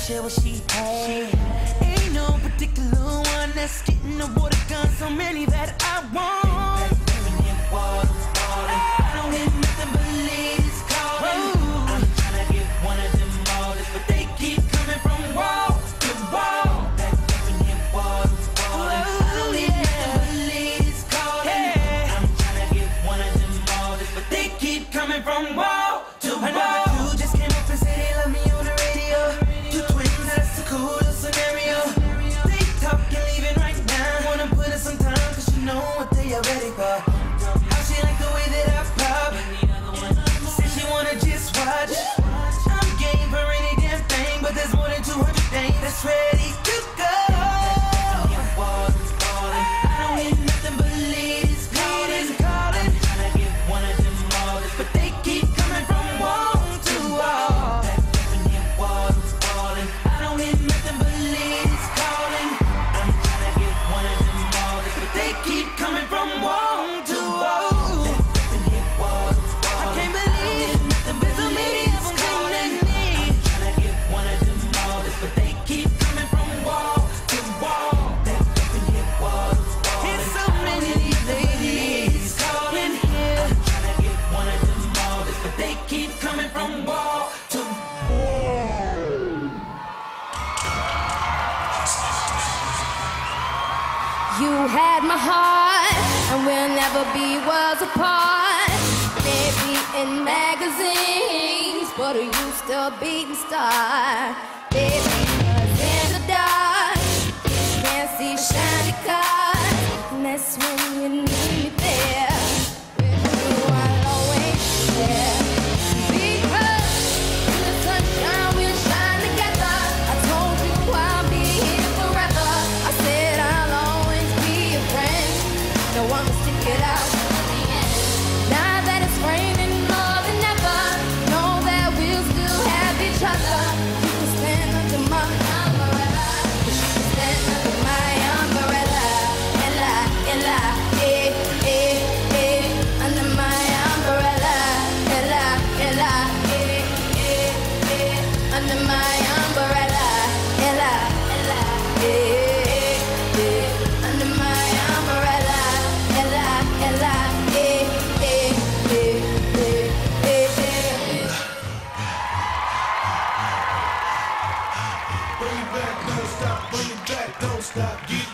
share what she had. Ain't no particular one that's getting the water gun. So many that I want. I don't hear nothing but ladies calling. I'm tryna get one of them orders, but they keep coming from wall to wall. I don't hear nothing but ladies calling. I'm tryna get one of them orders, but they keep coming from wall to wall. Another dude just came up and said they love me on the radio. Two twins, that's the coolest scenario. They talking, leaving right now. Wanna put in some time, cause you know what they are ready for. How she like the way that I pop. Said she wanna just watch. I'm game for any damn thing, but there's more than 200 things that's ready to go. I don't hear nothing but ladies calling. I'm tryna get one of them orders, but they keep coming from wall to wall. I don't hear nothing but ladies calling. I'm tryna get one of them orders, but they keep coming from wall to wall. I can't believe there's so many of them calling me. I'm tryna get one of them orders, but they keep coming from wall to wall. There's so many ladies calling here. I'm tryna get one of them orders, but they keep coming from wall to wall. You had my heart, and we'll never be worlds apart. Maybe in magazines, but you still beating star. Baby, 'cause in the dark, can't see shiny cars, and that's when you need me there. With you, I'll always be there. Because in the sunshine we'll shine together. I told you I'll be here forever. I said I'll always be a friend. No one will stick it out to the end. Now that it's raining more than ever, know that we'll still have each other. You can stand under my umbrella. You can stand under my umbrella. Ella, Ella, eh, eh, eh. Under my umbrella. Ella, Ella, eh, eh, eh. Under my umbrella. Ella, Ella, eh, eh. Under my umbrella. Ella, Ella, eh, eh, eh, eh, eh. Bring it back, don't stop, bring it back, don't stop.